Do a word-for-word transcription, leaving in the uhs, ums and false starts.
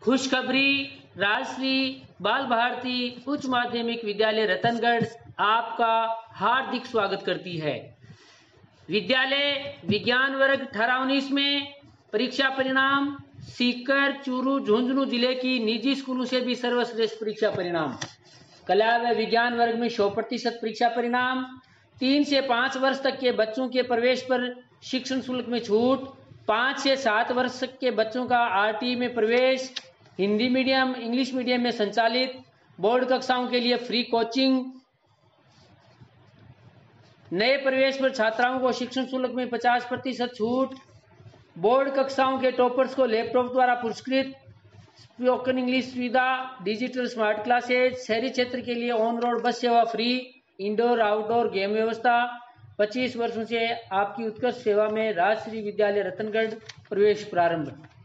खुशखबरी, राजश्री बाल भारती उच्च माध्यमिक विद्यालय रतनगढ़ आपका हार्दिक स्वागत करती है। विद्यालय विज्ञान वर्ग अठारह उन्नीस में परीक्षा परिणाम सीकर, चूरू, झुंझुनू जिले की निजी स्कूलों से भी सर्वश्रेष्ठ परीक्षा परिणाम। कला व विज्ञान वर्ग में सौ प्रतिशत परीक्षा परिणाम। तीन से पाँच वर्ष तक के बच्चों के प्रवेश पर शिक्षण शुल्क में छूट। पाँच से सात वर्ष तक के बच्चों का आरटी में प्रवेश। हिंदी मीडियम, इंग्लिश मीडियम में संचालित बोर्ड कक्षाओं के लिए फ्री कोचिंग। नए प्रवेश पर छात्राओं को शिक्षण शुल्क में पचास प्रतिशत छूट। बोर्ड कक्षाओं के टॉपर्स को लैपटॉप द्वारा पुरस्कृत। स्पोकन इंग्लिश सुविधा, डिजिटल स्मार्ट क्लासेज। शहरी क्षेत्र के लिए ऑन रोड बस सेवा फ्री। इंडोर आउटडोर गेम व्यवस्था। पच्चीस वर्षों से आपकी उत्कृष्ट सेवा में राजश्री विद्यालय रतनगढ़। प्रवेश प्रारंभ।